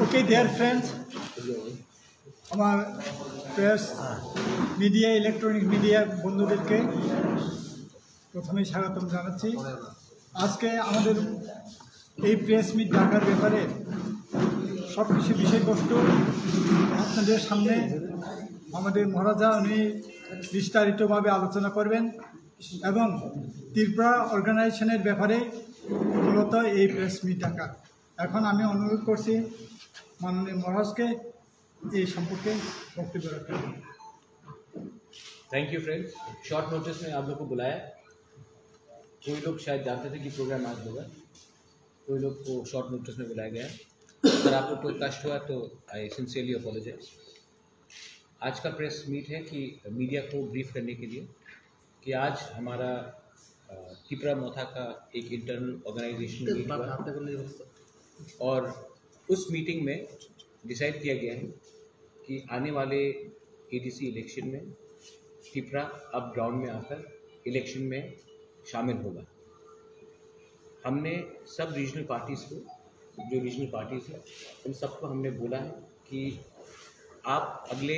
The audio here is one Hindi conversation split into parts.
ওকে ডিয়ার ফ্রেন্ডস, আমার প্রেস মিডিয়া ইলেকট্রনিক মিডিয়া বন্ধুদেরকে প্রথমেই স্বাগতম জানাচ্ছি। আজকে আমাদের এই প্রেস মিট ডাকার ব্যাপারে সব কিছু বিষয়বস্তু আপনাদের সামনে আমাদের মহারাজা উনি বিস্তারিতভাবে আলোচনা করবেন এবং ত্রিপুরা অর্গানাইজেশনের ব্যাপারে মূলত এই প্রেস মিট ডাকা। এখন আমি অনুরোধ করছি माननीय महाराज के ये संपर्क वक्तव्य रखें। Thank you friends. Short notice में आप लोग को बुलाया। कोई लोग शायद जानते थे कि प्रोग्राम आज होगा, कोई लोग को शॉर्ट नोटिस में बुलाया गया। अगर आपको कोई कष्ट हुआ तो आई सिंसियरली अपोलोजाइज। आज का प्रेस मीट है कि मीडिया को ब्रीफ करने के लिए कि आज हमारा त्रिपुरा मोथा का एक इंटरनल ऑर्गेनाइजेशन मीट हुआ और उस मीटिंग में डिसाइड किया गया है कि आने वाले एडीसी इलेक्शन में त्रिपुरा अब ग्राउंड में आकर इलेक्शन में शामिल होगा। हमने सब रीजनल पार्टीज़ को, जो रीजनल पार्टीज़ हैं उन सबको हमने बोला है कि आप अगले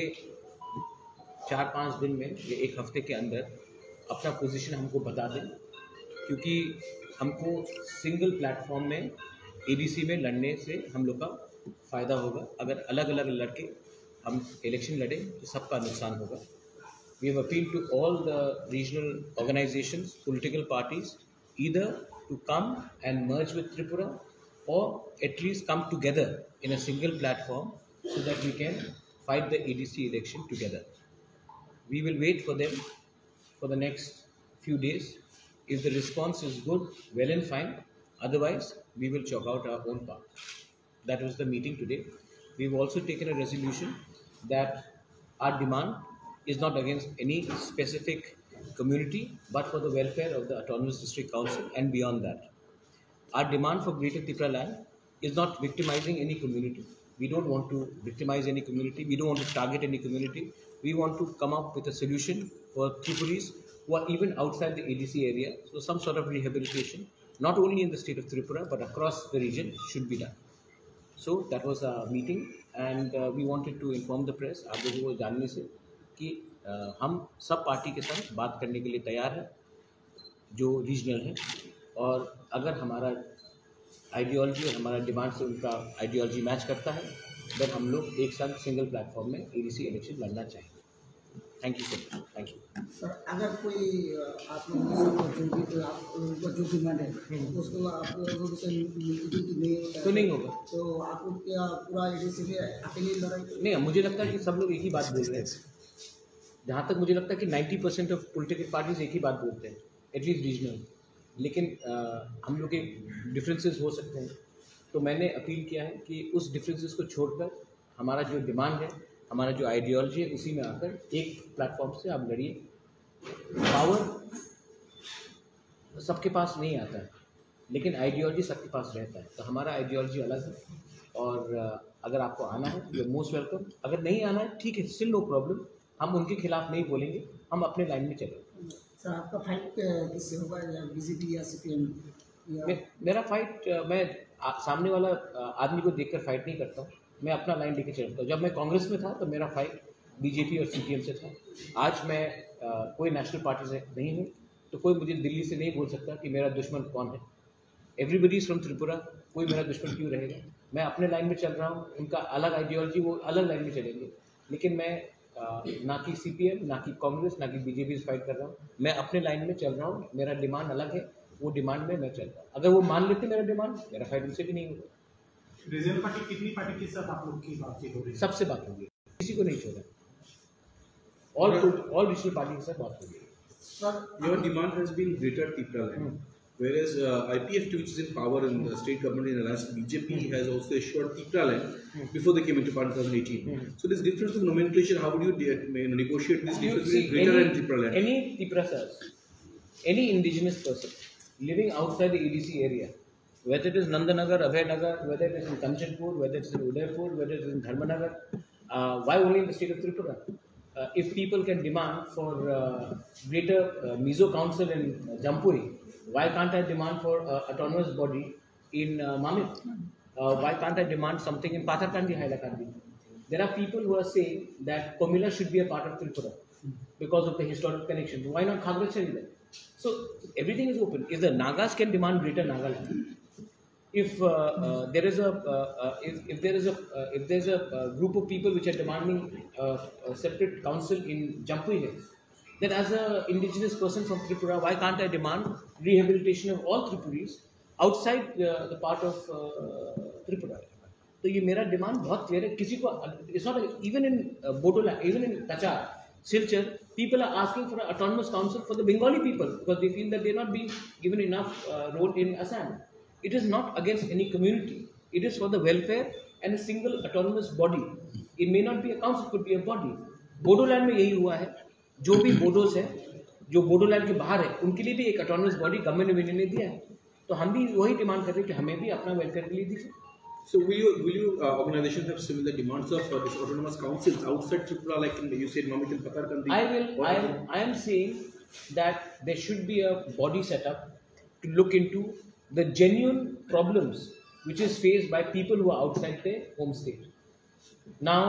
4-5 दिन में या एक हफ्ते के अंदर अपना पोजीशन हमको बता दें, क्योंकि हमको सिंगल प्लेटफॉर्म में एडीसी में लड़ने से हम लोग का फ़ायदा होगा। अगर अलग अलग लड़के हम इलेक्शन लड़े तो सबका नुकसान होगा। We have appeal to all the regional organisations, political parties, either to come and merge with Tripura or at least come together in a single platform so that we can fight the ADC election together. We will wait for them for the next few days. If the response is good, well and fine, otherwise we will chalk out our own path. That was the meeting today. We've also taken a resolution that our demand is not against any specific community but for the welfare of the Autonomous District Council and beyond that. Our demand for Greater Tripura land is not victimizing any community. We don't want to victimize any community. We don't want to target any community. We want to come up with a solution for Tripuris who are even outside the ADC area. So some sort of rehabilitation, not only in the state of Tripura but across the region, should be done. So that was our meeting and we wanted to inform the press, आप लोगों को जानने से कि हम सब पार्टी के साथ बात करने के लिए तैयार हैं जो रीजनल है, और अगर हमारा आइडियोलॉजी और हमारा डिमांड से उनका आइडियोलॉजी मैच करता है तो हम लोग एक साथ सिंगल प्लेटफॉर्म में एडीसी इलेक्शन लड़ना चाहेंगे। Thank you sir. Thank you sir. अगर कोई आप लोगों जो डिमांड है उसको आप लोगों से नहीं होगा तो आपको क्या पूरा एडीसी में अकेले लड़ाई नहीं। मुझे लगता है कि सब लोग एक ही बात बोल रहे हैं। जहाँ तक मुझे लगता है कि 90% ऑफ पॉलिटिकल पार्टीज एक ही बात बोलते हैं, एटलीस्ट रीजनल। लेकिन हम लोग के डिफरेंसेस हो सकते हैं, तो मैंने अपील किया है कि उस डिफरेंसेस को छोड़कर हमारा जो डिमांड है, हमारा जो आइडियोलॉजी है, उसी में आकर एक प्लेटफॉर्म से आप लड़िए। पावर सबके पास नहीं आता है लेकिन आइडियोलॉजी सबके पास रहता है। तो हमारा आइडियोलॉजी अलग है और अगर आपको आना है यू आर मोस्ट वेलकम। अगर नहीं आना है ठीक है, स्टिल नो प्रॉब्लम। हम उनके खिलाफ नहीं बोलेंगे, हम अपने लाइन में चलेंगे। सर आपका फाइट किससे होगा, या बीजेपी या सीपीएम? मेरा फाइट, मैं सामने वाला आदमी को देखकर फाइट नहीं करता हूँ, मैं अपना लाइन लेके चलता हूँ। जब मैं कांग्रेस में था तो मेरा फाइट बीजेपी और सीपीएम से था। आज मैं कोई नेशनल पार्टी से नहीं हूँ, तो कोई मुझे दिल्ली से नहीं बोल सकता कि मेरा दुश्मन कौन है। एवरीबडी इज़ फ्रॉम त्रिपुरा, कोई मेरा दुश्मन क्यों रहेगा। मैं अपने लाइन में चल रहा हूँ, उनका अलग आइडियोलॉजी, वो अलग लाइन में चलेंगे। लेकिन मैं ना कि सीपीएम, ना कि कांग्रेस, ना कि बीजेपी से फाइट कर रहा हूँ। मैं अपने लाइन में चल रहा हूँ, मेरा डिमांड अलग है, वो डिमांड में मैं चल रहा हूँ। अगर वो मान लेते मेरा डिमांड, मेरा फाइट उनसे भी नहीं होगा। रीजनल पार्टी कितनी पार्टी के साथ आप लोग की बातचीत हो रही है? सबसे बात होगी, किसी को नहीं छोड़ा। ऑल रीजनल पार्टी के साथ बात होगी। Your demand has been Greater Tripura land, whereas IPF, which is in power in the state government in the last, BJP has also assured Tripura land before they came into power in 2018. So this difference of nomenclature, how would you negotiate this difference between Greater and Tripura land? Any Tripura sirs, any indigenous person living outside the EDC area, whether it is Nandanagar, Abhaynagar, whether it is in Kanchanpur, whether it is in Udaipur, whether it is in Dharmanagar, why only in the state of Tripura? If people can demand for greater Mizo Council in Jampui, why can't I demand for autonomous body in Mamit? why can't I demand something in Patharkandi, Hailakandi? There are people who are saying that Komila should be a part of Tripura because of the historical connection. Why not Khagrachari then? So everything is open. If the Nagas can demand greater Nagaland, if there is a if there's a group of people which are demanding a separate council in Jampui Hills, then as a indigenous person from Tripura, why can't I demand rehabilitation of all Tripuris outside the part of Tripura? तो ये मेरा डिमांड बहुत क्लियर है. किसी को it's not even in Bodoland, even in Cachar, Silchar, people are asking for an autonomous council for the Bengali people because they feel that they are not being given enough role in Assam. It is not against any community. It is for the welfare and a single autonomous body. It may not be a council, could be a body. Bodoland में यही हुआ है. जो भी बोडोस है, जो बोडोलैंड के बाहर है, उनके लिए भी एक autonomous body government of India ने दिया है. तो हम भी वही डिमांड कर रहे हैं कि हमें भी अपना वेलफेयर के लिए दीजिए. So will you organizations have similar demands of this autonomous councils outside Tripura, like you said, Mamit and Patarkandi? I am saying that there should be a body set up to look into the genuine problems which is faced by people who are outside their home state. Now,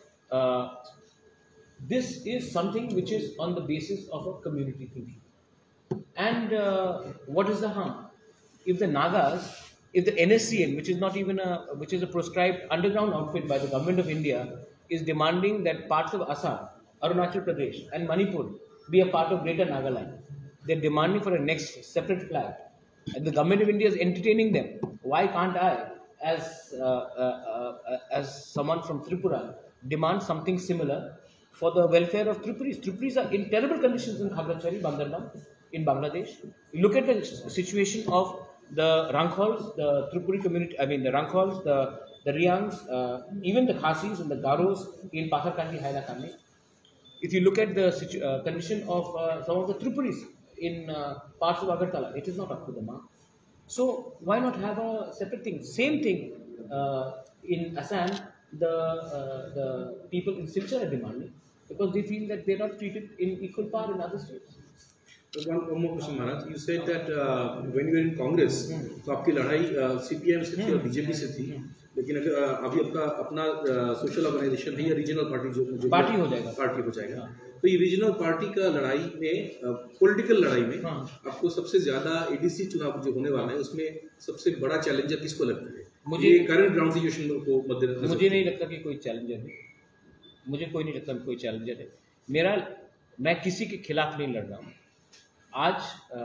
this is something which is on the basis of a community thinking. And what is the harm? If the Nagas, if the NSCN, which is not even which is a proscribed underground outfit by the government of India, is demanding that parts of Assam, Arunachal Pradesh and Manipur be a part of Greater Nagaland, they're demanding for a next separate flag, and the government of India is entertaining them. Why can't I, as someone from Tripura, demand something similar for the welfare of Tripuris? Tripuris are in terrible conditions in Khagrachari, Bandarban, in Bangladesh. You look at the situation of the Ranghols, the Tripuri community, I mean the Ranghols, the Riangs, even the Khasis and the Garos in Patharkandi, Hailakandi. If you look at the condition of some of the Tripuris in parts of Agartala, it is not up to the mark. So why not have a separate thing? Same thing in Assam, the people in Silchar are demanding because they feel that they are not treated in equal par in other states. One more question, Maharaj. You said that when you were in Congress, तो आपकी लड़ाई CPM से थी और BJP से थी, लेकिन अगर अभी अपना सोशल ऑर्गेनाइजेशन है या रीजनल पार्टी जो पार्टी हो जाएगा, तो ये रीजनल पार्टी का लड़ाई में, पॉलिटिकल लड़ाई में आपको सबसे ज्यादा ADC चुनाव जो होने वाला है उसमें सबसे बड़ा चैलेंजर किसको लगता है? मुझे करंट ग्राउंड सिचुएशन को मद्देनजर मुझे नहीं लगता कि कोई चैलेंजर है. मुझे कोई नहीं लगता कोई चैलेंजर है. मैं किसी के खिलाफ नहीं लड़ रहा हूँ. आज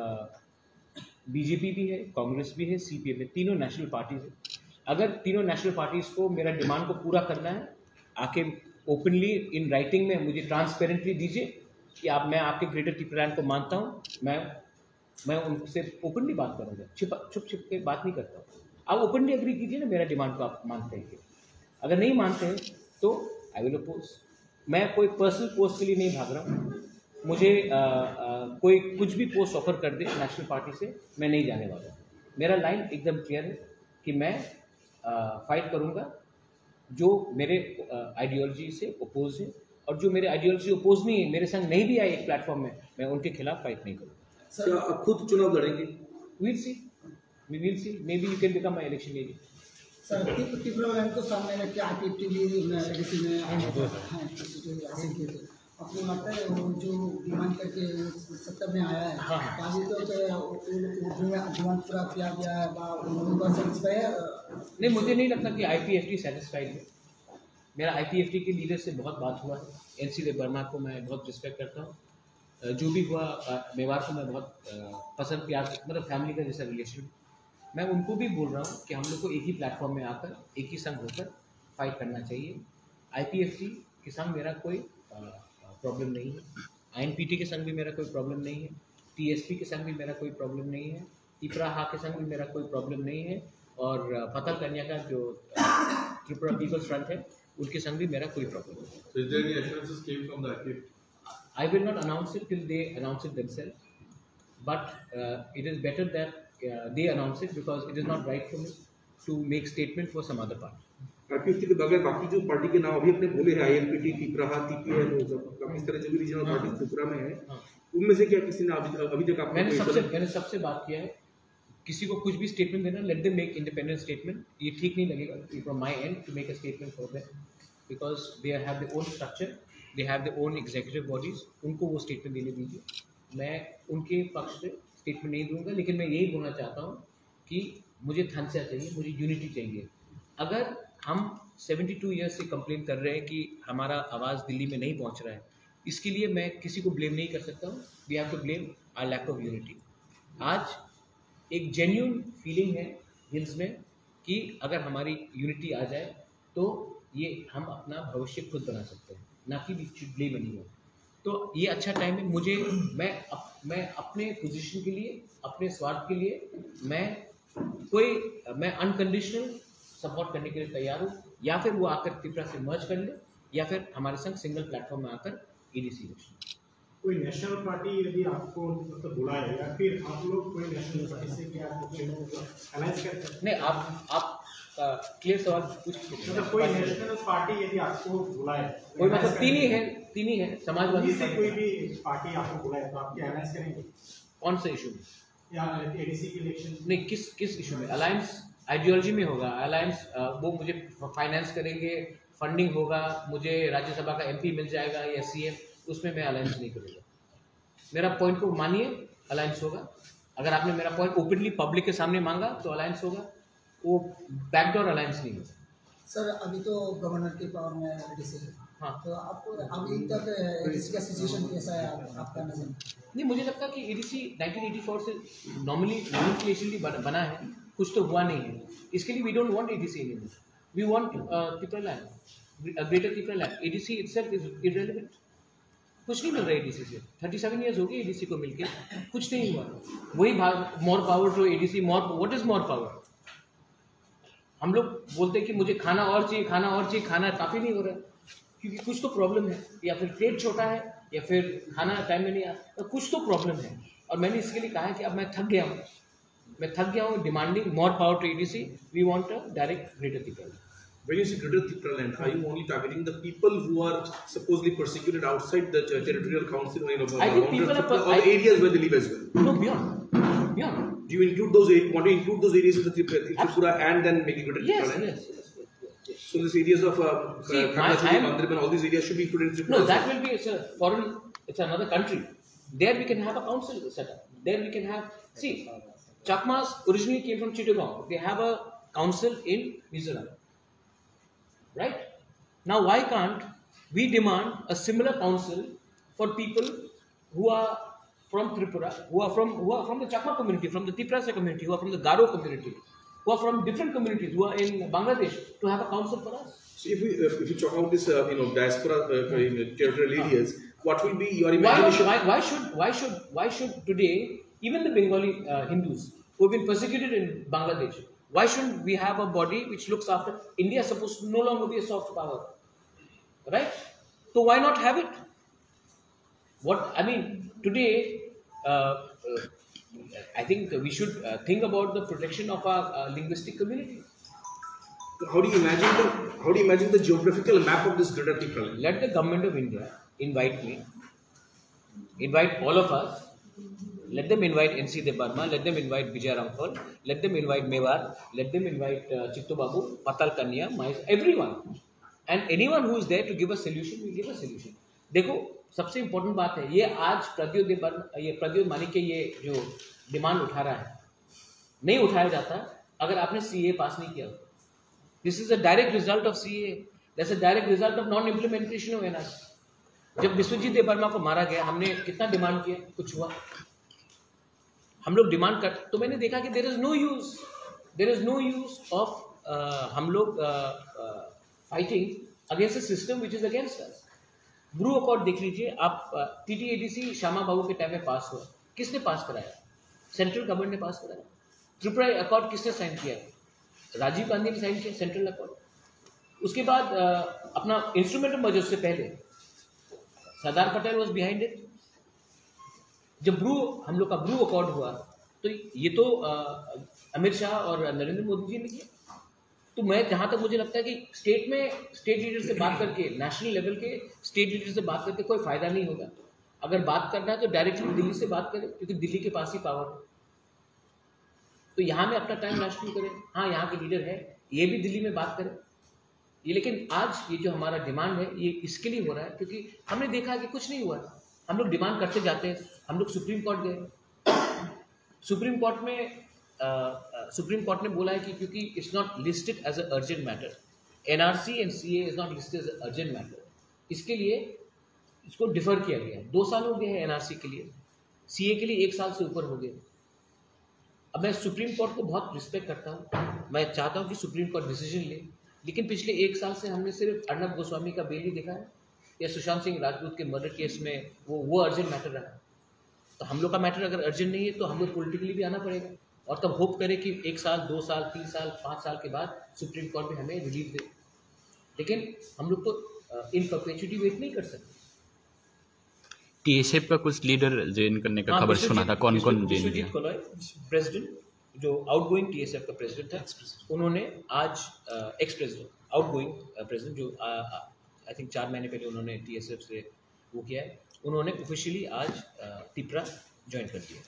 बीजेपी भी है, कांग्रेस भी है, CPM है, तीनों नेशनल पार्टीज है. अगर तीनों नेशनल पार्टीज को मेरा डिमांड को पूरा करना है, आके ओपनली इन राइटिंग में मुझे ट्रांसपेरेंटली दीजिए कि मैं आपके ग्रेटर ट्रिपुरा को मानता हूँ. मैं उनसे ओपनली बात करूँगा, छुप के बात नहीं करता हूँ. आप ओपनली एग्री कीजिए ना मेरा डिमांड को आप मानते हैं. अगर नहीं मानते हैं तो आई विल अपोज. मैं कोई पर्सनल पोस्ट के लिए नहीं भाग रहा हूँ. मुझे कोई कुछ भी पोस्ट ऑफर कर दे नेशनल पार्टी से, मैं नहीं जाने वाला. मेरा लाइन एकदम क्लियर है कि मैं फाइट करूंगा जो मेरे आइडियोलॉजी से अपोज है, और जो मेरे आइडियोलॉजी अपोज नहीं है, मेरे संग नहीं भी आए एक प्लेटफॉर्म में, मैं उनके खिलाफ फाइट नहीं करूँगा. सर आप खुद चुनाव लड़ेंगे? We will see, maybe you can become my election agent. Sir Tripura वाले को सामने रख के RPFT में हासिल किए थे. आपको लगता है वो जो डिमांड करके सत्ता में आया है, अभी तो डिमांड पूरा किया गया है, नहीं मुझे नहीं लगता कि IPFT सेटिस्फाइड है. मेरा IPFT के लीडर से बहुत बात हुआ है. NC देव वर्मा को मैं बहुत रिस्पेक्ट करता हूँ. जो भी हुआ मेवाड़ को मैं बहुत पसंद प्यार, मतलब फैमिली का जैसा रिलेशन. मैं उनको भी बोल रहा हूँ कि हम लोग को एक ही प्लेटफॉर्म में आकर एक ही संग होकर फाइट करना चाहिए. IPFT के संग मेरा कोई प्रॉब्लम नहीं है. INPT के संग भी मेरा कोई प्रॉब्लम नहीं है. TSP के संग भी मेरा कोई प्रॉब्लम नहीं है. तिपराहा के संग भी मेरा कोई प्रॉब्लम नहीं है. और पथलकन्या का जो त्रिपुरा पीपल्स फ्रंट है उनके संग भी मेरा कोई प्रॉब्लम नहीं है. So is there any assurances came from the IPFT? I will not announce it till they announce it themselves. But it is better that they announce it because it is not right for me to make statement for some other party. IPFT के बगैर बाकी जो पार्टी के नाम अभी अपने बोले हैं, INPT, तिपराहा, TPL, इस तरह जो भी रीजनल पार्टी त्रिपुरा में है, उनमें से क्या किसी ने अभी तक आपने मैंने सबसे बात किया है किसी को कुछ भी स्टेटमेंट देना, let them make independent statement. ये ठीक नहीं लगेगा from my end to make a statement for them, because they have their own structure, they have their own executive bodies, उनको वो स्टेटमेंट देने दीजिए। मैं उनके पक्ष से स्टेटमेंट नहीं दूंगा, लेकिन मैं यही बोलना चाहता हूँ कि मुझे थानसा चाहिए, मुझे यूनिटी चाहिए। अगर हम 72 ईयर्स से कंप्लेन कर रहे हैं कि हमारा आवाज़ दिल्ली में नहीं पहुँच रहा है, इसके लिए मैं किसी को ब्लेम नहीं कर सकता हूँ। We have to blame our lack of unity. आज एक जेन्युइन फीलिंग है हिल्स में कि अगर हमारी यूनिटी आ जाए तो ये हम अपना भविष्य खुद बना सकते हैं, ना कि वी शुड ब्लेम एनीवन। तो ये अच्छा टाइम है। मुझे मैं अपने पोजीशन के लिए, अपने स्वार्थ के लिए मैं अनकंडीशनल सपोर्ट करने के लिए तैयार हूँ, या फिर वो आकर त्रिपुरा से मर्ज कर ले, या फिर हमारे संग सिंगल प्लेटफॉर्म में आकर EDC इलेक्शन। कोई नेशनल पार्टी यदि आपको मतलब बुलाए या फिर आप लोग कोई नेशनल पार्टी से क्या अलायंस करते हैं? नहीं, आप क्लियर सवाल पूछ। मतलब कोई नेशनल पार्टी यदि आपको बुलाए, कोई मतलब तीन ही है समाजवादी से कोई भी पार्टी आपको बुलाए तो आप क्या अलायंस करेंगे? कौन से इशू में? या ADC के इलेक्शन? नहीं, किस इशू में? अलायंस आइडियोलॉजी में होगा अलायंस। वो मुझे फाइनेंस करेंगे, फंडिंग होगा, मुझे राज्यसभा का MP मिल जाएगा या CM, उसमें मैं अलायंस नहीं करूँगा। मेरा पॉइंट को मानिए, अलायंस होगा। अगर आपने मेरा पॉइंट ओपनली पब्लिक के सामने मांगा तो अलायंस होगा, वो बैकडोर अलायंस नहीं होगा। सर अभी तो गवर्नर के पावर में ADC है, हाँ, तो आपको अभी तक ADC का सिचुएशन कैसा है आपका नजर? नहीं, मुझे लगता है कि ADC 1984 से नॉमिनेशनली बना है, कुछ तो हुआ नहीं है। इसके लिए we don't want ADC anymore, we want Tripura land, greater Tripura land. ADC itself is irrelevant. कुछ नहीं मिल रहा है ADC से। 37 ईयर्स हो गए ADC को मिलके, कुछ नहीं हुआ। वही more power to ADC, what is more power? हम लोग बोलते हैं कि मुझे खाना और चाहिए, खाना काफ़ी नहीं हो रहा है, क्योंकि कुछ तो प्रॉब्लम है, या फिर पेट छोटा है, या फिर खाना टाइम में नहीं आ, तो कुछ तो प्रॉब्लम है। और मैंने इसके लिए कहा है कि अब मैं थक गया हूँ demanding more power to ADC। We want a direct greater Tripura. When you say Greater Tripura land, are you only targeting the people who are supposedly persecuted outside the territorial council, I think people are or the areas where they live as well? No, beyond. Do you include those? Want to include those areas in the Tripura and then make it Greater Tripura land? Yes. So these areas of See, Mandirban, all these areas should be included in Tripura. No, that will be foreign. It's another country. There we can have a council set up. There we can have. See, Chakmas originally came from Chittagong. They have a council in Mizoram. Right? Now, why can't we demand a similar council for people who are from Tripura, who are from the Chakma community, from the Tiprasa community, who are from the Garo community, who are from different communities, who are in Bangladesh, to have a council for us? So if you talk about this, diaspora territorial areas, what will be your imagination? Why should today even the Bengali Hindus who have been persecuted in Bangladesh, why shouldn't we have a body which looks after? India is supposed to no longer be a soft power, right? So why not have it? Today, I think we should think about the protection of our linguistic community. How do you imagine the geographical map of this Greater Tripura land? Let the government of India invite me, invite all of us. Let them invite NC Debarma, let them invite Vijay Ramphal, let them invite Mewar, let them invite Chittu Babu, Patal Kanya, everyone. And anyone who is there to give a solution, will give a solution. देखो, सबसे इम्पोर्टेंट बात है, ये आज प्रद्योत मानिक के ये जो डिमांड उठा रहा है, नहीं उठाया जाता अगर आपने CA पास नहीं किया। This is a direct result of CA. That's a direct result of non-implementation of NRC. जब विश्वजीत देबर्मा को मारा गया, हमने कितना डिमांड किया, कुछ हुआ? हम लोग डिमांड कर, तो मैंने देखा कि there is no use of हम लोग fighting against a system which is against us. Bru accord देख लीजिए आप, TTADC श्यामा बाबू के टाइम में पास हुआ, किसने पास कराया? सेंट्रल गवर्नमेंट ने पास कराया। त्रिपुरा अकॉर्ड किसने साइन किया? राजीव गांधी ने साइन किया सेंट्रल अकॉर्ड। उसके बाद अपना इंस्ट्रूमेंट बजट से पहले Sardar Patel was behind it. जब हम लोग का ब्रू अकॉर्ड हुआ तो ये तो अमित शाह और नरेंद्र मोदी जी ने किया। तो मैं जहाँ तक मुझे लगता है कि स्टेट लीडर से बात करके, नेशनल लेवल के स्टेट लीडर से बात करके कोई फायदा नहीं होगा। अगर बात करना है तो डायरेक्टली दिल्ली से बात करें, क्योंकि दिल्ली के पास ही पावर है। तो यहाँ में अपना टाइम लास्ट क्यों करें? हाँ, यहाँ के लीडर है, ये भी दिल्ली में बात करें ये, लेकिन आज ये जो हमारा डिमांड है ये इसके लिए हो रहा है क्योंकि हमने देखा है कि कुछ नहीं हुआ। हम लोग डिमांड करते जाते हैं, हम लोग सुप्रीम कोर्ट गए, सुप्रीम कोर्ट ने बोला है कि क्योंकि it's not listed as a urgent matter, NRC and CA is not listed as a urgent matter, इसके लिए इसको डिफर किया गया। 2 साल हो गए हैं एनआरसी के लिए, सीए के लिए 1 साल से ऊपर हो गए। अब मैं सुप्रीम कोर्ट को बहुत रिस्पेक्ट करता हूँ, मैं चाहता हूँ कि सुप्रीम कोर्ट डिसीजन ले, लेकिन पिछले 1 साल से हमने सिर्फ अर्नब गोस्वामी का बेल ही देखा है या सुशांत सिंह राजपूत के मर्डर केस में वो अर्जेंट मैटर रहा। तो हम लोग का मैटर अगर अर्जेंट नहीं है तो हम लोग पॉलिटिकली भी आना पड़ेगा और तब होप करें कि 1 साल 2 साल 3 साल 5 साल के बाद सुप्रीम कोर्ट भी हमें रिलीफ दे, लेकिन हम लोग तो इन परपेचुइटी वेट नहीं कर सकते। टीएसएफ का कुछ लीडर ज्वाइन करने का खबर सुना था, कौन कौन ज्वाइन किया? प्रेसिडेंट जो आउटगोइंग टीएसएफ का प्रेसिडेंट था, उन्होंने आज एक्स प्रेसिडेंट आउटगोइंग प्रेसिडेंट जो आई थिंक 4 महीने पहले उन्होंने टीएसएफ से वो किया है, उन्होंने ऑफिशियली आज तिपरा ज्वाइन कर दिया।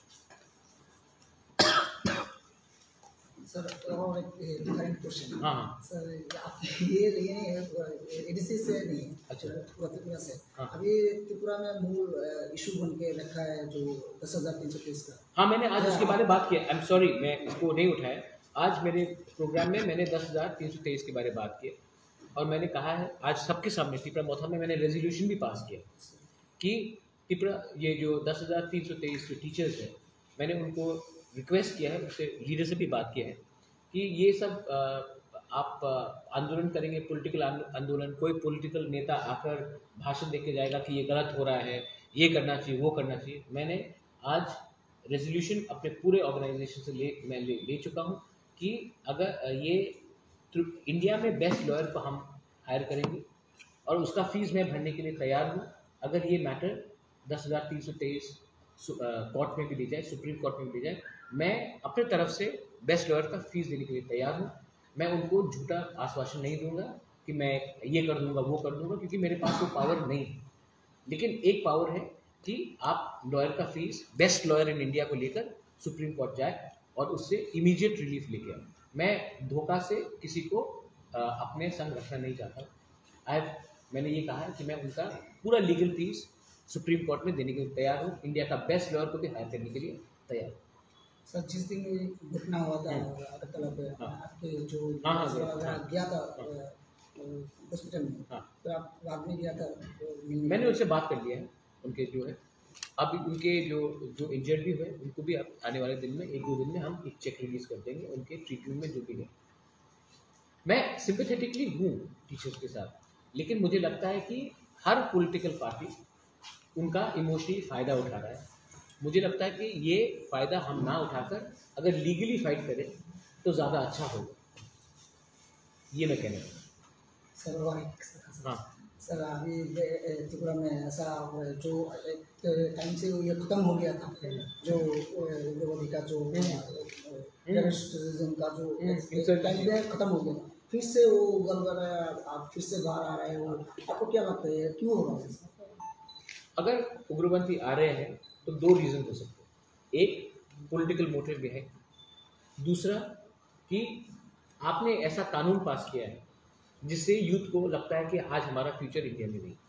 सर और एक डिफरेंट क्वेश्चन। हाँ हाँ सर आप ये एडीसी से नहीं, अच्छा पूरा त्रिपुरा से। हाँ। अभी त्रिपुरा में मूल इशू बन के रखा है जो 10,330 का। हाँ, मैंने आज उसके बारे में बात किया। आई एम सॉरी मैं इसको नहीं उठाया। आज मेरे प्रोग्राम में मैंने 10,323 के बारे में बात की और मैंने कहा है आज सबके सामने त्रिपुरा मौथा में मैंने रेजोल्यूशन भी पास किया कि त्रिपुरा ये जो 10,323 जो टीचर्स हैं, मैंने उनको रिक्वेस्ट किया है, उससे लीडर से भी बात किया है कि ये सब आप आंदोलन करेंगे, पॉलिटिकल आंदोलन, कोई पॉलिटिकल नेता आकर भाषण देके जाएगा कि ये गलत हो रहा है, ये करना चाहिए, वो करना चाहिए। मैंने आज रेजोल्यूशन अपने पूरे ऑर्गेनाइजेशन से मैं ले चुका हूँ कि अगर ये इंडिया में बेस्ट लॉयर को हम हायर करेंगे और उसका फीस मैं भरने के लिए तैयार हूँ। अगर ये मैटर 10,323 कोर्ट में भी ले जाए, सुप्रीम कोर्ट में भी ले जाए, मैं अपने तरफ से बेस्ट लॉयर का फीस देने के लिए तैयार हूँ। मैं उनको झूठा आश्वासन नहीं दूंगा कि मैं ये कर दूंगा, वो कर दूंगा, क्योंकि मेरे पास वो पावर नहीं है। लेकिन एक पावर है कि आप लॉयर का fees, best lawyer in India को लेकर सुप्रीम कोर्ट जाए और उससे इमीडिएट रिलीफ लेके आए। मैं धोखा से किसी को अपने संग रखना नहीं चाहता। मैंने ये कहा है कि मैं उनका पूरा लीगल फीस सुप्रीम कोर्ट में देने के लिए तैयार हूँ, इंडिया का बेस्ट लॉयर को भी हायर करने के लिए तैयार हूँ। सर जिस दिन ये घटना हुआ था अगरतला पे, आपके जो गया था हॉस्पिटल में, तो आप बाद में गया था? मैंने उनसे बात कर लिया है, उनके जो है अभी उनके जो इंजर्ड भी हुए उनको भी अब आने वाले दिन में 1-2 दिन में हम एक चेक रिलीज कर देंगे उनके ट्रीटमेंट में जो भी है। मैं सिंपैथेटिकली हूँ टीचर्स के साथ, लेकिन मुझे लगता है कि हर पॉलिटिकल पार्टी उनका इमोशनली फ़ायदा उठा रहा है। मुझे लगता है कि ये फ़ायदा हम ना उठाकर अगर लीगली फाइट करें तो ज़्यादा अच्छा होगा, ये मैं कहना चाहूँ। सर हाँ सर अभी त्रिपुरा में ऐसा जो एक टाइम से ये ख़त्म हो गया था, जो उग्रवादी का जो टेररिज्म का जो टाइम में ख़त्म हो गया, फिर से वो गलगल है, आप फिर से बाहर आ रहे हो, आपको क्या लगता है क्यों हो रहा है? अगर उग्रपंथी आ रहे हैं तो 2 रीज़न हो सकते हैं। एक पॉलिटिकल मोटिव भी है, दूसरा कि आपने ऐसा कानून पास किया है जिससे यूथ को लगता है कि आज हमारा फ्यूचर इंडिया में नहीं।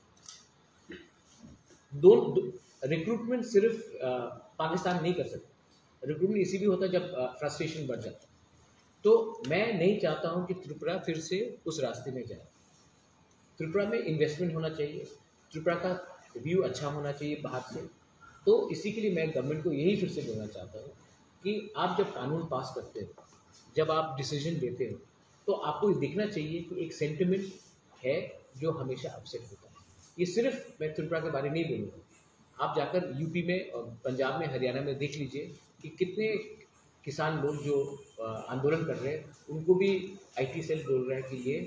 रिक्रूटमेंट सिर्फ पाकिस्तान नहीं कर सकता, रिक्रूटमेंट इसी भी होता है जब फ्रस्ट्रेशन बढ़ जाता है। तो मैं नहीं चाहता हूं कि त्रिपुरा फिर से उस रास्ते में जाए। त्रिपुरा में इन्वेस्टमेंट होना चाहिए, त्रिपुरा का व्यू अच्छा होना चाहिए बाहर से। तो इसी के लिए मैं गवर्नमेंट को यही फिर से बोलना चाहता हूँ कि आप जब कानून पास करते हो, जब आप डिसीजन लेते हो, तो आपको ये देखना चाहिए कि एक सेंटिमेंट है जो हमेशा अपसेट होता है। ये सिर्फ मैं त्रिपुरा के बारे में नहीं बोलूँगा, आप जाकर यूपी में और पंजाब में, हरियाणा में देख लीजिए कि कितने किसान लोग जो आंदोलन कर रहे हैं उनको भी IT सेल बोल रहे हैं कि ये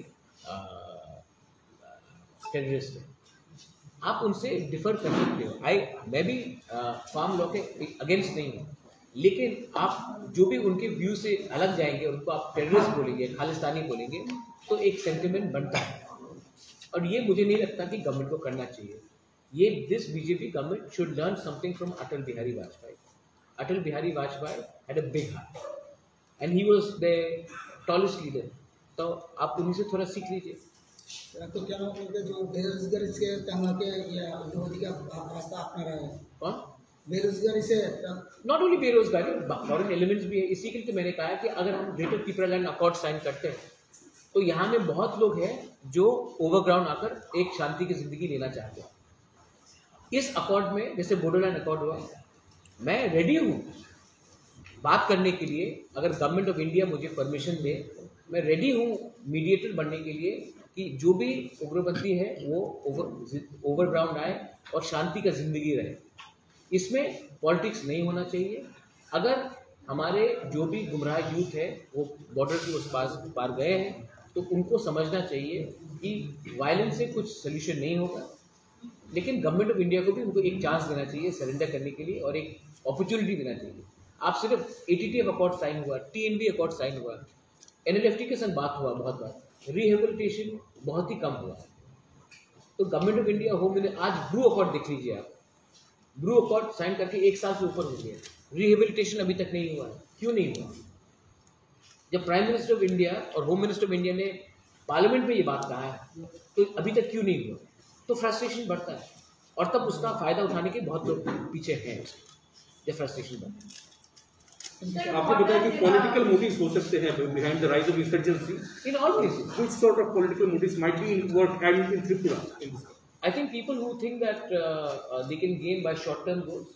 टेररिस्ट है। आप उनसे डिफर कर सकते हो। मैं भी फार्म लॉ के अगेंस्ट नहीं हूँ, लेकिन आप जो भी उनके व्यू से अलग जाएंगे, उनको आप टेररिस्ट बोलेंगे, खालिस्तानी बोलेंगे, तो एक सेंटिमेंट बनता है। और ये मुझे नहीं लगता कि गवर्नमेंट को करना चाहिए। ये this BJP government should learn something from Atal Bihari Vajpayee. Atal Bihari Vajpayee had a big heart. and he was the tallest leader. तो आप उन्हीं से थोड़ा सीख लीजिए. तो क्या नाम बोलते जो बेरोजगारी से तंग के या अभिवृद्धि का रास्ता अपना रहे हैं कौन? बेरोजगारी से नॉट ओनली बेरोजगारी, फॉरेन एलिमेंट्स भी है. इसी के लिए तो मैंने कहा है कि अगर हम ग्रेटर टीपरालैंड अकॉर्ड साइन करते हैं तो यहाँ में बहुत लोग हैं जो ओवरग्राउंड आकर एक शांति की जिंदगी लेना चाहते हैं. इस अकॉर्ड में जैसे बोडोलैंड अकॉर्ड हुआ, मैं रेडी हूँ बात करने के लिए. अगर गवर्नमेंट ऑफ इंडिया मुझे परमिशन दे, मैं रेडी हूँ मीडिएटर बनने के लिए कि जो भी उग्रपंथी है वो ओवरग्राउंड आए और शांति का जिंदगी रहे. इसमें पॉलिटिक्स नहीं होना चाहिए. अगर हमारे जो भी गुमराह यूथ है वो बॉर्डर की उस पार गए हैं तो उनको समझना चाहिए कि वायलेंस से कुछ सोल्यूशन नहीं होगा, लेकिन गवर्नमेंट ऑफ इंडिया को भी उनको एक चांस देना चाहिए सरेंडर करने के लिए और एक अपॉर्चुनिटी देना चाहिए. आप सिर्फ ATTF अकॉर्ड साइन हुआ, TNB अकॉर्ड साइन हुआ, NLFT के संग बात हुआ बहुत बार, रिहेबिलिटेशन बहुत ही कम हुआ. तो government of India home minister आज ब्रू अकॉर्ड देख लीजिए आप, ब्रू अकॉर्ड साइन करके 1 साल से ऊपर हो गया, रिहेबिलिटेशन अभी तक नहीं हुआ है. क्यों नहीं हुआ? जब प्राइम मिनिस्टर ऑफ इंडिया और होम मिनिस्टर ऑफ इंडिया ने पार्लियामेंट में ये बात कहा है तो अभी तक क्यों नहीं हुआ? तो फ्रस्ट्रेशन बढ़ता है और तब उसका फायदा उठाने के बहुत लोग पीछे हैं जब फ्रस्ट्रेशन बढ़ता है. आपने बताया कि पॉलिटिकल मोटिव्स हो सकते हैं behind the rise of insurgency in all places. Which sort of political motives might be work having in Tripura? I think people who think that they can gain by short-term goals.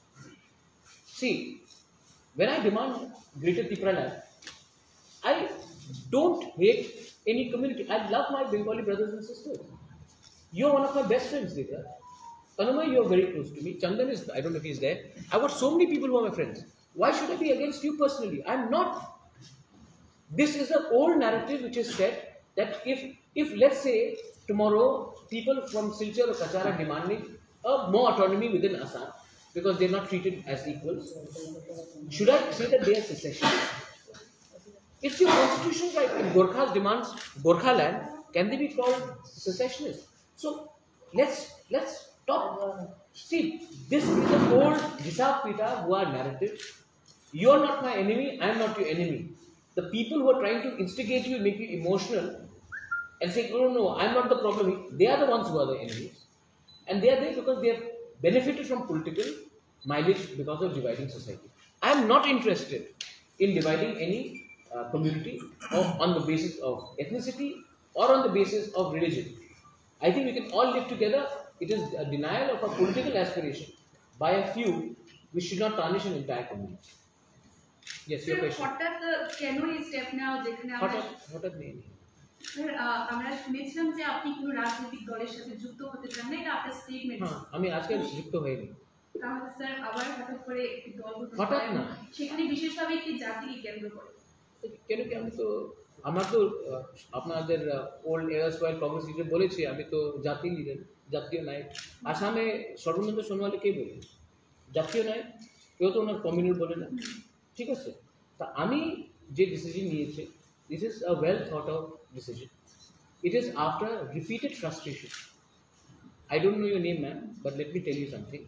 See, when I demand greater Tipraland, I don't hate any community. I love my Bengali brothers and sisters. You're one of my best friends, Dika. Tanumay, you're very close to me. Chandan is, I don't know if he's there. I've got so many people who are my friends. Why should I be against you personally? I'm not. This is an old narrative which is said that if let's say tomorrow people from Silchar or Kachar are demanding more autonomy within Assam because they're not treated as equals, should I say that they are secessionists? It's your constitutional right. If Gorkhas demands Gorkha land, can they be called secessionists? So let's stop. See, this is an old Gisab Pita Bua narrative. You're not my enemy, I'm not your enemy. The people who are trying to instigate you, make you emotional and say, no, I'm not the problem. They are the ones who are the enemies. And they are there because they have benefited from political mileage because of dividing society. I am not interested in dividing any community on the basis of ethnicity or on the basis of religion. I think we can all live together. It is a denial of a political aspiration by a few which should not tarnish an entire community. Yes, your question. হঠাৎ কেন এই স্টেপ নেওয়া যেখানে হঠাৎ নেই. স্যার আমরা শুনেছিলাম যে আপনি কোনো রাজনৈতিক দলের সাথে যুক্ত হতে চান না, এটা আপনার স্টেটমেন্ট. হ্যাঁ, আমি আজকে যুক্ত হইনি. তাহলে স্যার আবার হঠাৎ করে একটি দল হঠাৎ না, সেখানে বিশেষভাবে একটি জাতিকে কেন্দ্র করে কেন কি আমি তো আমার তো আপনাদের ওল্ড এয়ারসওয়াইল কংগ্রেস লিডার বলেছি আমি তো জাতীয় লিডার, জাতীয় নায়ক. আসামে সর্বানন্দ সোনোয়ালে কে বলে জাতীয় নায়ক? কেউ তো ওনার কমিউনাল বলে না. ঠিক আছে, তা আমি যে ডিসিশন নিয়েছি, this is a well thought out decision. It is after repeated frustration. I don't know your name, ma'am, but let me tell you something.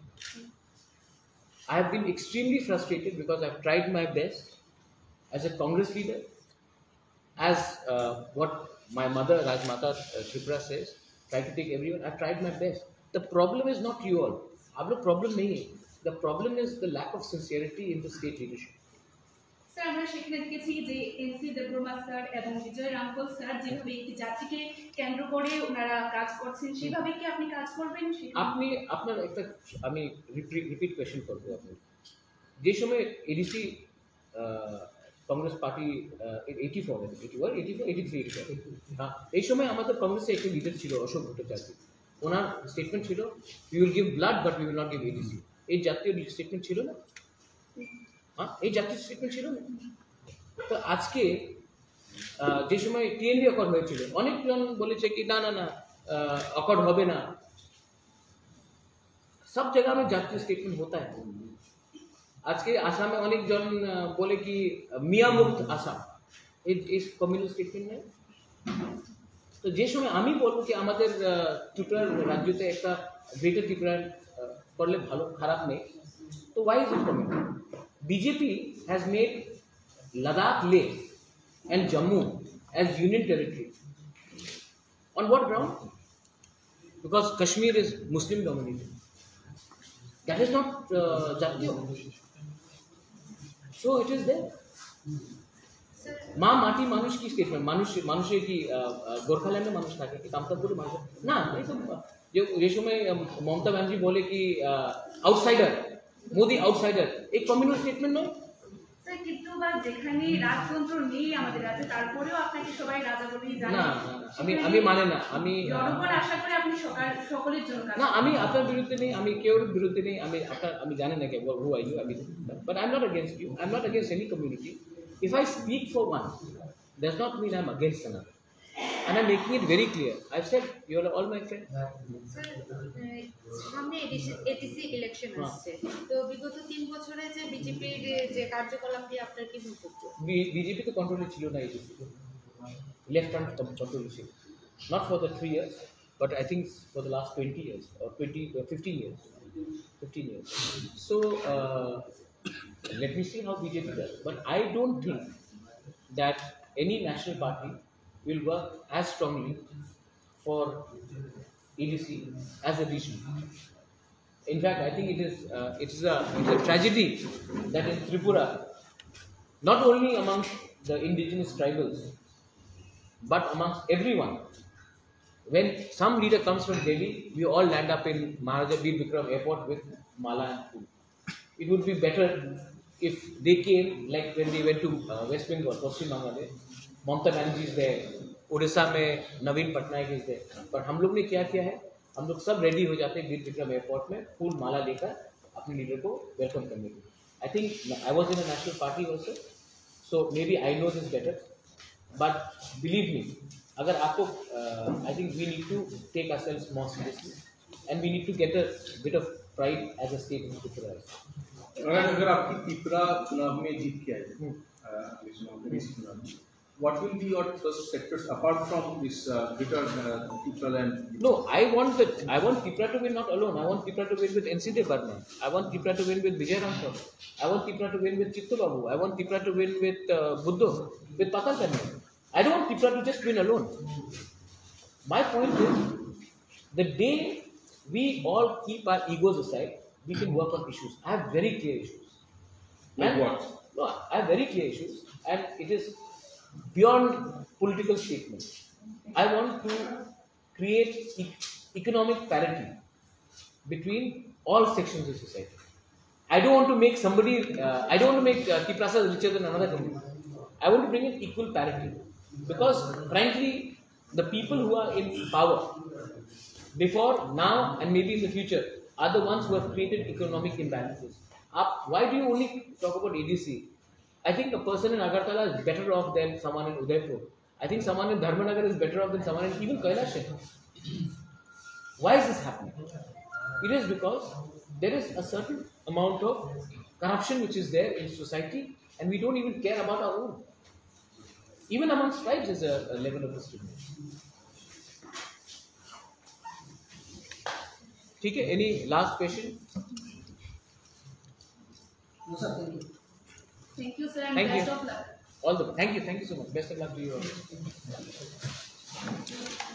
I have been extremely frustrated because I've tried my best as a Congress leader, as what my mother Rajmata Tripura says, try to take everyone. I've tried my best. The problem is not you all. Ab problem nahi hai. The problem is the lack of sincerity in the state leadership. Sir আমরা সেখানে দেখেছি যে এনসি দেববর্মা স্যার এবং বিজয় রাঙ্কল স্যার যেভাবে একটি জাতিকে কেন্দ্র করে ওনারা কাজ করছেন সেভাবে কি আপনি কাজ করবেন? আপনি আপনার একটা আমি রিপিট কোয়েশ্চেন করবো. আপনি যে সময় এডিসি কংগ্রেস পার্টি 84 হ্যাঁ, এই সময় আমাদের কংগ্রেসে একটি লিডার ছিল অশোক ভট্টাচার্য. ওনার স্টেটমেন্ট ছিল we will give blood but we will not give ADC. এই জাতীয় স্টেটমেন্ট ছিল না? হ্যাঁ, এই জাতীয় স্টেটমেন্ট ছিল না? তো আজকে যে সময় TNB অ্যাকর্ড হয়েছিল অনেকজন বলেছে কি না না না অ্যাকর্ড হবে না. সব জায়গা में জাতীয় স্টেটমেন্ট होता है. আজকে আসামে অনেকজন বলে কি মিয়া মুক্ত আসাম, এই কমিউনাল স্টেটমেন্ট নেই. তো যে সময় আমি বলবো কি আমাদের ত্রিপুরার রাজ্যতে একটা গ্রেটার ত্রিপুরা করলে ভালো, খারাপ নেই, তো why is it coming? BJP has made Ladakh, Leh and Jammu as union territory. On what ground? Because Kashmir is Muslim dominated. That is not Jatiya. So it is there. মা মাটি মানুষ কি স্টেটমেন্ট মানুষের কি গোর্খাল্যান্ডে মানুষ থাকে কি কামতাপুরে মানুষ না এই তো যে সময় মমতা ব্যানার্জি বলে কি আউটসাইডার মোদি আউটসাইডার এই কমিউনাল স্টেটমেন্ট নয় স্যার কিন্তু বা যেখানে রাজতন্ত্র নেই আমাদের রাজ্যে তারপরেও আপনাকে সবাই রাজা বলেই জানে না আমি মানে না আমি জনগণ আশা করে আপনি সকলের জন্য কাজ না আমি আপনার বিরুদ্ধে নেই আমি কেউর বিরুদ্ধে নেই আমি জানি না কে হু আর ইউ আমি but I am not against you I am not against any community if I speak for one does not mean I am against another and I am making it very clear I have said you are all my friends সামনে এটিসি ইলেকশন আসছে তো বিগত 3 বছরে যে বিজেপির যে কার্যকলাপটি আপনার কি মন্তব্য বিজেপি তো কন্ট্রোলে ছিল না এটিসি লেফট হ্যান্ড কন্ট্রোলে ছিল not for the 3 years but I think for the last 20 years or 15 years so let me see how BJP does. But I don't think that any national party will work as strongly for EDC as a region. In fact, I think it's a tragedy that in Tripura, not only amongst the indigenous tribals, but amongst everyone, when some leader comes from Delhi, we all land up in Maharaja Bir Bikram Airport with mala and food. It would be better if they came like when they went to West Bengal, Paschim Bangladesh, Mamata Banerjee is there, Odisha में नवीन पटनायक is there. But हम लोग ने क्या किया है हम लोग सब रेडी हो जाते हैं बीर विक्रम एयरपोर्ट में फूल माला लेकर अपने लीडर को वेलकम करने के लिए. I think I was in a national party also, so maybe I know this better. But believe me, अगर आपको I think we need to take ourselves more seriously and we need to get a bit of pride as a state in Tripura. अगर आपकी त्रिपुरा चुनाव में जीत के आए what will be your first sectors apart from this greater Tripura land? No, I want Tripura to win not alone. I want Tripura to win with NC Barman. I want Tripura to win with Vijay Ramkar. I want Tripura to win with Chittu Babu. I want Tripura to win with Buddho, with Patal Kanya. I don't want Tripura to just win alone. My point is, the day we all keep our egos aside, we can work on issues. I have very clear issues. Like what? No, I have very clear issues, and it is beyond political statements. I want to create economic parity between all sections of society. I don't want to make somebody. I don't want to make Triprasa richer than another community. I want to bring in equal parity, because frankly, the people who are in power before, now, and maybe in the future, are the ones who have created economic imbalances. Why do you only talk about ADC? I think a person in Agartala is better off than someone in Udaipur. I think someone in Dharmanagar is better off than someone in even Kailash. Why is this happening? It is because there is a certain amount of corruption which is there in society and we don't even care about our own. Even amongst tribes there's a level of discrimination. Okay, any last question? No, sir, thank you. Thank you, sir, and Thank best you. of luck. Thank you so much. Best of luck to you all.